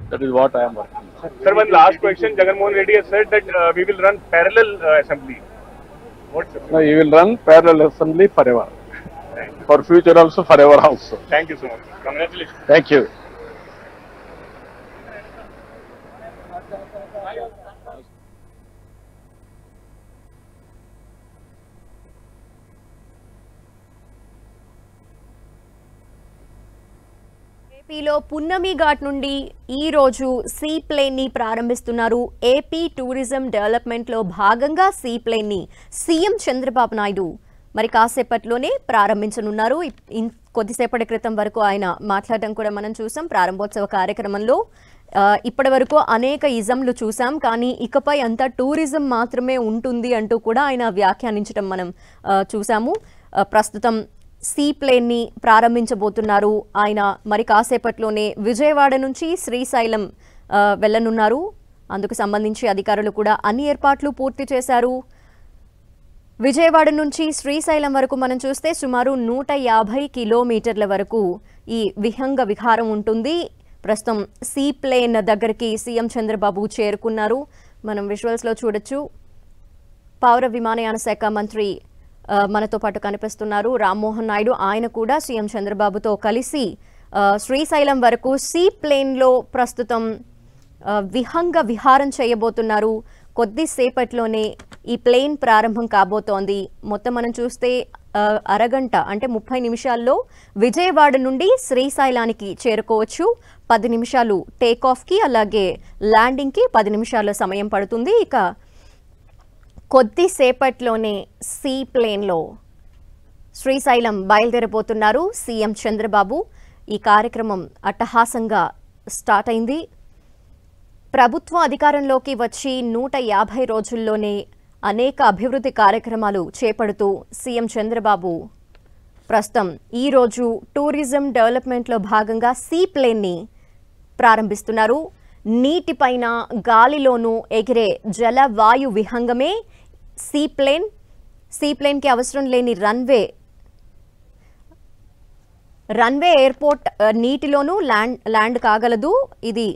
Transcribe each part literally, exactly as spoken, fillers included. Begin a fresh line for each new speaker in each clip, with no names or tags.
That is what I am working.
Sir, one last question. Jagan Mohan Reddy has said that uh, we will run parallel uh, assembly. What's
No, you will run parallel assembly forever. For future also, forever also.
Thank you so much. Congratulations.
Thank you.
ఏపీలో పున్నమి ఘాట్ నుండి ఈ రోజు see plane ని ప్రారంభిస్తున్నారు. AP tourism development లో భాగంగా sea plane ని CM Chandrababu Naidu మరి కాసేపట్లోనే ప్రారంభించనున్నారు. కొద్దిసేపటి క్రితం వరకు ఆయన మాట్లాడడం కూడా మనం చూసాం. ప్రారంభోత్సవ కార్యక్రమంలో ఇప్పటి వరకు అనేక ఇజంలు చూసాం, కానీ ఇకపై అంతా టూరిజం మాత్రమే ఉంటుంది అంటూ కూడా ఆయన వ్యాఖ్యానించడం మనం చూసాము. ప్రస్తుతం సీ ప్లేన్ ని ప్రారంభించబోతున్నారు ఆయన. మరి కాసేపట్లోనే విజయవాడ నుంచి శ్రీశైలం వెళ్ళనున్నారు. అందుకు సంబంధించి అధికారులు కూడా అన్ని ఏర్పాట్లు పూర్తి చేశారు. విజయవాడ నుంచి శ్రీశైలం వరకు మనం చూస్తే సుమారు నూట యాభై కిలోమీటర్ల వరకు ఈ విహంగ విహారం ఉంటుంది. ప్రస్తుతం సీ ప్లేన్ దగ్గరికి సీఎం చంద్రబాబు చేరుకున్నారు. మనం విజువల్స్లో చూడొచ్చు. పౌర విమానయాన శాఖ మంత్రి మనతో పాటు కనిపిస్తున్నారు రామ్మోహన్ నాయుడు. ఆయన కూడా సీఎం చంద్రబాబుతో కలిసి శ్రీశైలం వరకు సీ ప్లేన్లో ప్రస్తుతం విహంగ విహారం చేయబోతున్నారు. కొద్దిసేపట్లోనే ఈ ప్లేన్ ప్రారంభం కాబోతోంది. మొత్తం మనం చూస్తే అరగంట అంటే ముప్పై నిమిషాల్లో విజయవాడ నుండి శ్రీశైలానికి చేరుకోవచ్చు. పది నిమిషాలు టేక్ ఆఫ్కి అలాగే ల్యాండింగ్కి పది నిమిషాల సమయం పడుతుంది. ఇక కొద్దిసేపట్లోనే సీ ప్లేన్లో శ్రీశైలం బయలుదేరబోతున్నారు సీఎం చంద్రబాబు. ఈ కార్యక్రమం అట్టహాసంగా స్టార్ట్ అయింది. ప్రభుత్వ అధికారంలోకి వచ్చి నూట యాభై రోజుల్లోనే అనేక అభివృద్ధి కార్యక్రమాలు చేపడుతూ సీఎం చంద్రబాబు ప్రస్తుతం ఈరోజు టూరిజం డెవలప్మెంట్లో భాగంగా సీ ప్లేన్ని ప్రారంభిస్తున్నారు. నీటిపైన గాలిలోనూ ఎగిరే జల వాయు విహంగమే సీ ప్లేన్. సీ ప్లేన్కి అవసరం లేని రన్వే రన్వే ఎయిర్పోర్ట్ నీటిలోనూ ల్యాండ్ ల్యాండ్ కాగలదు. ఇది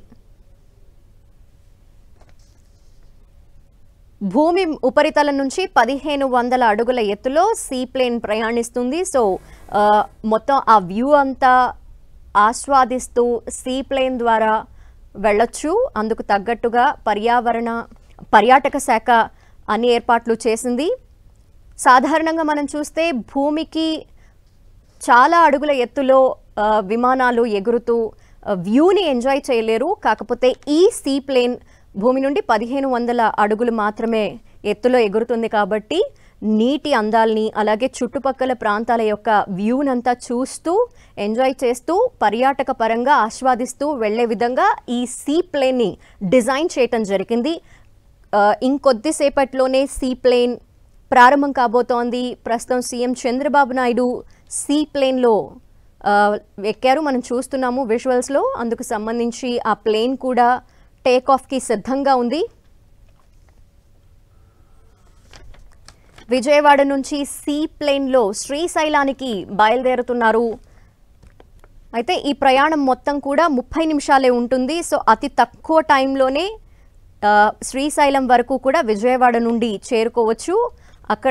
భూమి ఉపరితలం నుంచి పదిహేను వందల అడుగుల ఎత్తులో సీ ప్లేన్ ప్రయాణిస్తుంది. సో మొత్తం ఆ వ్యూ అంతా ఆస్వాదిస్తూ సీ ప్లేన్ ద్వారా వెళ్ళొచ్చు. అందుకు తగ్గట్టుగా పర్యావరణ పర్యాటక శాఖ అన్ని ఏర్పాట్లు చేసింది. సాధారణంగా మనం చూస్తే భూమికి చాలా అడుగుల ఎత్తులో విమానాలు ఎగురుతూ వ్యూని ఎంజాయ్ చేయలేరు. కాకపోతే ఈ సీ ప్లేన్ భూమి నుండి పదిహేను వందల అడుగులు మాత్రమే ఎత్తులో ఎగురుతుంది కాబట్టి నీటి అందాల్ని అలాగే చుట్టుపక్కల ప్రాంతాల యొక్క వ్యూనంతా చూస్తూ ఎంజాయ్ చేస్తూ పర్యాటక పరంగా ఆస్వాదిస్తూ వెళ్లే విధంగా ఈ సీ ప్లేన్ని డిజైన్ చేయటం జరిగింది. ఇంకొద్దిసేపట్లోనే సీ ప్లేన్ ప్రారంభం కాబోతోంది. ప్రస్తుతం సీఎం చంద్రబాబు నాయుడు సీ ప్లేన్లో ఎక్కారు. మనం చూస్తున్నాము విజువల్స్లో. అందుకు సంబంధించి ఆ ప్లేన్ కూడా టేక్ ఆఫ్కి సిద్ధంగా ఉంది. విజయవాడ నుంచి సీ ప్లేన్లో శ్రీశైలానికి బయలుదేరుతున్నారు. అయితే ఈ ప్రయాణం మొత్తం కూడా ముప్పై నిమిషాలే ఉంటుంది. సో అతి తక్కువ టైంలోనే శ్రీశైలం వరకు కూడా విజయవాడ నుండి చేరుకోవచ్చు. అక్కడ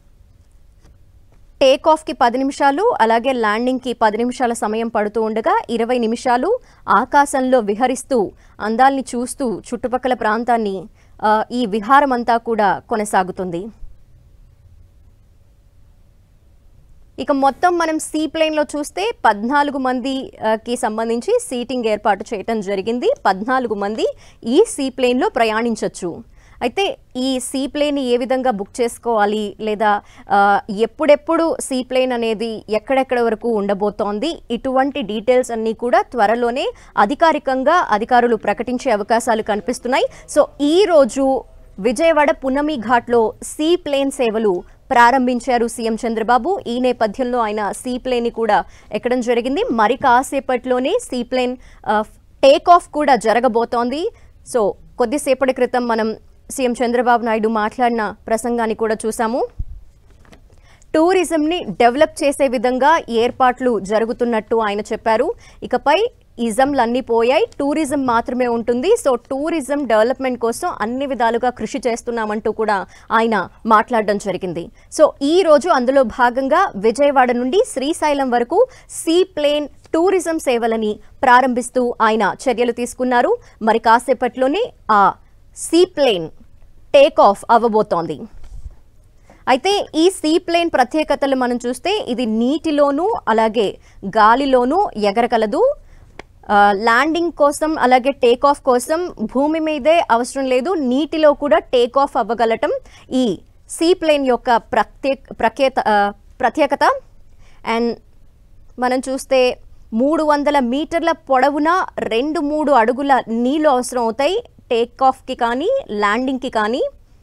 టేక్ ఆఫ్కి పది నిమిషాలు అలాగే ల్యాండింగ్కి పది నిమిషాల సమయం పడుతూ ఉండగా ఇరవై నిమిషాలు ఆకాశంలో విహరిస్తూ అందాల్ని చూస్తూ చుట్టుపక్కల ప్రాంతాన్ని ఈ విహారం అంతా కూడా కొనసాగుతుంది. ఇక మొత్తం మనం సీ ప్లేన్లో చూస్తే పద్నాలుగు మందికి సంబంధించి సీటింగ్ ఏర్పాటు చేయటం జరిగింది. పద్నాలుగు మంది ఈ సీ ప్లేన్లో ప్రయాణించవచ్చు. అయితే ఈ సీ ప్లేన్ ఏ విధంగా బుక్ చేసుకోవాలి లేదా ఎప్పుడెప్పుడు సీ ప్లేన్ అనేది ఎక్కడెక్కడ వరకు ఉండబోతోంది, ఇటువంటి డీటెయిల్స్ అన్నీ కూడా త్వరలోనే అధికారికంగా అధికారులు ప్రకటించే అవకాశాలు కనిపిస్తున్నాయి. సో ఈరోజు విజయవాడ పున్నమి ఘాట్లో సీ ప్లేన్ సేవలు ప్రారంభించారు సీఎం చంద్రబాబు. ఈ నేపథ్యంలో ఆయన సీ ప్లేన్ని కూడా ఎక్కడం జరిగింది. మరి కాసేపట్లోనే సీ ప్లేన్ టేక్ ఆఫ్ కూడా జరగబోతోంది. సో కొద్దిసేపటి క్రితం మనం సీఎం చంద్రబాబు నాయుడు మాట్లాడిన ప్రసంగాన్ని కూడా చూసాము. టూరిజంని డెవలప్ చేసే విధంగా ఏర్పాట్లు జరుగుతున్నట్టు ఆయన చెప్పారు. ఇకపై ఇజంలు అన్నీ పోయాయి, టూరిజం మాత్రమే ఉంటుంది. సో టూరిజం డెవలప్మెంట్ కోసం అన్ని విధాలుగా కృషి చేస్తున్నామంటూ కూడా ఆయన మాట్లాడడం జరిగింది. సో ఈ రోజు అందులో భాగంగా విజయవాడ నుండి శ్రీశైలం వరకు సీ ప్లేన్ టూరిజం సేవలని ప్రారంభిస్తూ ఆయన చర్యలు తీసుకున్నారు. మరి కాసేపట్లోనే ఆ సీ ప్లేన్ టేక్ ఆఫ్ అవ్వబోతోంది. అయితే ఈ సీ ప్లేన్ ప్రత్యేకతలు మనం చూస్తే ఇది నీటిలోనూ అలాగే గాలిలోనూ ఎగరగలదు. ల్యాండింగ్ కోసం అలాగే టేక్ ఆఫ్ కోసం భూమి మీదే అవసరం లేదు, నీటిలో కూడా టేక్ ఆఫ్ అవ్వగలటం ఈ సీ ప్లేన్ యొక్క ప్రత్యేక ప్రఖ్యాత ప్రత్యేకత. అండ్ మనం చూస్తే మూడు వందల మీటర్ల పొడవున రెండు మూడు అడుగుల నీళ్ళు అవసరం అవుతాయి టేక్ ఆఫ్కి కానీ ల్యాండింగ్కి కానీ.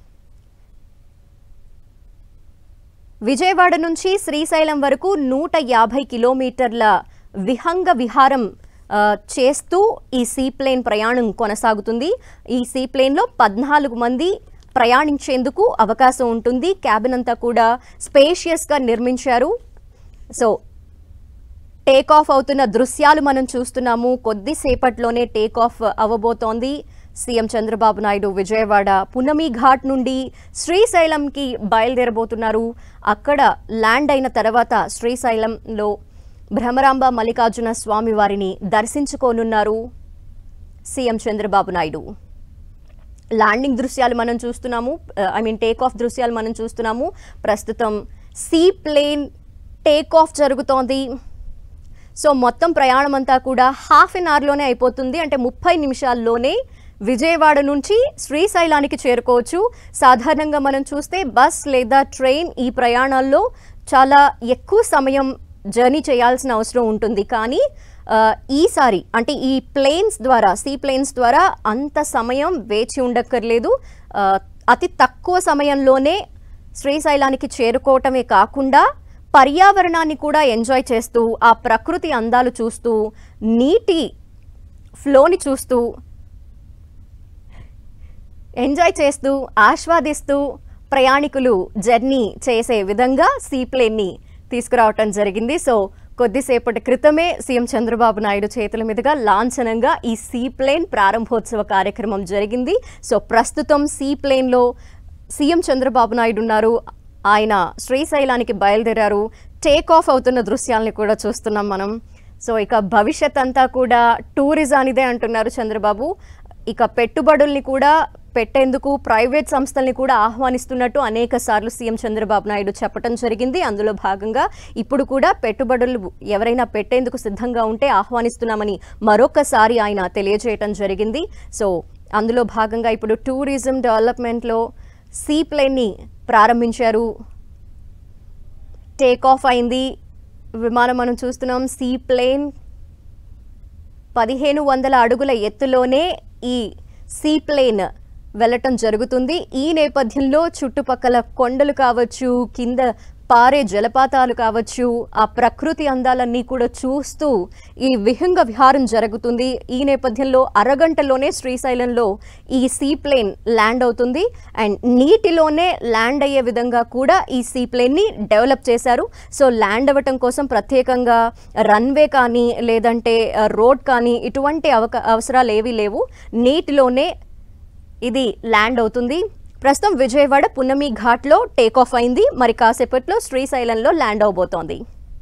విజయవాడ నుంచి శ్రీశైలం వరకు నూట యాభై కిలోమీటర్ల విహంగ విహారం చేస్తూ ఈ సీ ప్లేన్ ప్రయాణం కొనసాగుతుంది. ఈ సీ ప్లేన్లో పద్నాలుగు మంది ప్రయాణించేందుకు అవకాశం ఉంటుంది. క్యాబిన్ అంతా కూడా స్పేషియస్గా నిర్మించారు. సో టేక్ ఆఫ్ అవుతున్న దృశ్యాలు మనం చూస్తున్నాము. కొద్దిసేపట్లోనే టేక్ ఆఫ్ అవ్వబోతోంది. సీఎం చంద్రబాబు నాయుడు విజయవాడ పున్నమి ఘాట్ నుండి శ్రీశైలంకి బయలుదేరబోతున్నారు. అక్కడ ల్యాండ్ అయిన తర్వాత శ్రీశైలంలో భ్రమరాంబ మల్లికార్జున స్వామి వారిని దర్శించుకోనున్నారు సీఎం చంద్రబాబు నాయుడు. ల్యాండింగ్ దృశ్యాలు మనం చూస్తున్నాము, ఐ మీన్ టేక్ ఆఫ్ దృశ్యాలు మనం చూస్తున్నాము. ప్రస్తుతం సీ ప్లేన్ టేక్ ఆఫ్ జరుగుతోంది. సో మొత్తం ప్రయాణం అంతా కూడా హాఫ్ అన్ అవర్లోనే అయిపోతుంది. అంటే ముప్పై నిమిషాల్లోనే విజయవాడ నుంచి శ్రీశైలానికి చేరుకోవచ్చు. సాధారణంగా మనం చూస్తే బస్ లేదా ట్రైన్ ఈ ప్రయాణాల్లో చాలా ఎక్కువ సమయం జర్నీ చేయాల్సిన అవసరం ఉంటుంది. కానీ ఈసారి అంటే ఈ ప్లేన్స్ ద్వారా సీ ప్లేన్స్ ద్వారా అంత సమయం వేచి ఉండక్కర్లేదు. అతి తక్కువ సమయంలోనే శ్రీశైలానికి చేరుకోవటమే కాకుండా పర్యావరణాన్ని కూడా ఎంజాయ్ చేస్తూ ఆ ప్రకృతి అందాలు చూస్తూ నీటి ఫ్లోని చూస్తూ ఎంజాయ్ చేస్తూ ఆస్వాదిస్తూ ప్రయాణికులు జర్నీ చేసే విధంగా సీ ప్లేన్ని తీసుకురావటం జరిగింది. సో కొద్దిసేపటి క్రితమే సీఎం చంద్రబాబు నాయుడు చేతుల మీదుగా లాంఛనంగా ఈ సీ ప్లేన్ ప్రారంభోత్సవ కార్యక్రమం జరిగింది. సో ప్రస్తుతం సీ ప్లేన్లో సీఎం చంద్రబాబు నాయుడు ఉన్నారు. ఆయన శ్రీశైలానికి బయలుదేరారు. టేక్ ఆఫ్ అవుతున్న దృశ్యాలని కూడా చూస్తున్నాం మనం. సో ఇక భవిష్యత్ అంతా కూడా టూరిజానిదే అంటున్నారు చంద్రబాబు. ఇక పెట్టుబడుల్ని కూడా పెట్టేందుకు ప్రైవేట్ సంస్థల్ని కూడా ఆహ్వానిస్తున్నట్టు అనేక సార్లు సీఎం చంద్రబాబు నాయుడు చెప్పడం జరిగింది. అందులో భాగంగా ఇప్పుడు కూడా పెట్టుబడులు ఎవరైనా పెట్టేందుకు సిద్ధంగా ఉంటే ఆహ్వానిస్తున్నామని మరొకసారి ఆయన తెలియజేయటం జరిగింది. సో అందులో భాగంగా ఇప్పుడు టూరిజం డెవలప్మెంట్లో సీ ప్లేన్ని ప్రారంభించారు. టేక్ ఆఫ్ అయింది విమానం మనం చూస్తున్నాం. సీ ప్లేన్ పదిహేను వందల అడుగుల ఎత్తులోనే ఈ సీ ప్లేన్ వెళ్ళటం జరుగుతుంది. ఈ నేపథ్యంలో చుట్టుపక్కల కొండలు కావచ్చు, కింద పారే జలపాతాలు కావచ్చు, ఆ ప్రకృతి అందాలన్నీ కూడా చూస్తూ ఈ విహంగ విహారం జరుగుతుంది. ఈ నేపథ్యంలో అరగంటలోనే శ్రీశైలంలో ఈ సీ ప్లేన్ ల్యాండ్ అవుతుంది. అండ్ నీటిలోనే ల్యాండ్ అయ్యే విధంగా కూడా ఈ సీ ప్లేన్ని డెవలప్ చేశారు. సో ల్యాండ్ అవ్వటం కోసం ప్రత్యేకంగా రన్వే కానీ లేదంటే రోడ్ కానీ ఇటువంటి అవక అవసరాలు ఏవీ లేవు. నీటిలోనే ఇది ల్యాండ్ అవుతుంది. ప్రస్తుతం విజయవాడ పున్నమి ఘాట్లో టేక్ ఆఫ్ అయింది. మరి కాసేపట్లో శ్రీశైలంలో ల్యాండ్ అవబోతోంది.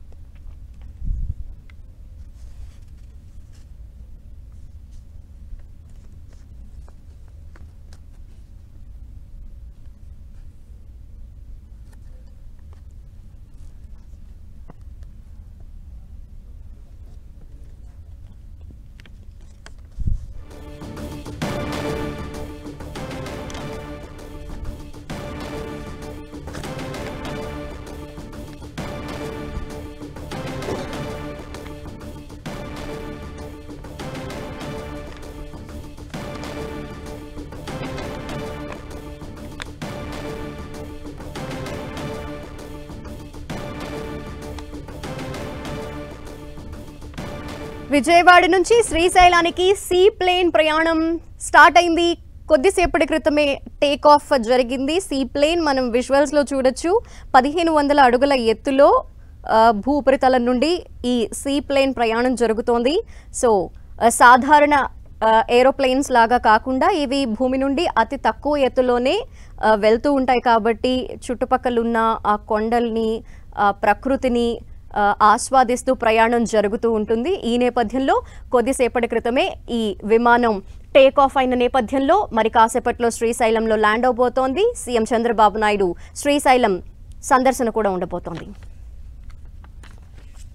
విజయవాడ నుంచి శ్రీశైలానికి సీ ప్లేన్ ప్రయాణం స్టార్ట్ అయింది. కొద్దిసేపటి క్రితమే టేక్ ఆఫ్ జరిగింది. సీ ప్లేన్ మనం విజువల్స్లో చూడొచ్చు. పదిహేను వందల అడుగుల ఎత్తులో భూ ఉపరితలం నుండి ఈ సీ ప్లేన్ ప్రయాణం జరుగుతోంది. సో ఆ, సాధారణ ఏరోప్లేన్స్ లాగా కాకుండా ఇవి భూమి నుండి అతి తక్కువ ఎత్తులోనే ఆ, వెళ్తూ ఉంటాయి కాబట్టి చుట్టుపక్కల ఉన్న ఆ కొండల్ని ఆ, ప్రకృతిని ఆ, ఆస్వాదిస్తూ ప్రయాణం జరుగుతూ ఉంటుంది. ఈ నేపథ్యంలో కొద్దిసేపటి క్రితమే ఈ విమానం టేక్ ఆఫ్ అయిన నేపథ్యంలో మరి కాసేపట్లో శ్రీశైలంలో ల్యాండ్ అవబోతోంది. సీఎం చంద్రబాబు నాయుడు శ్రీశైలం సందర్శన కూడా ఉండబోతోంది.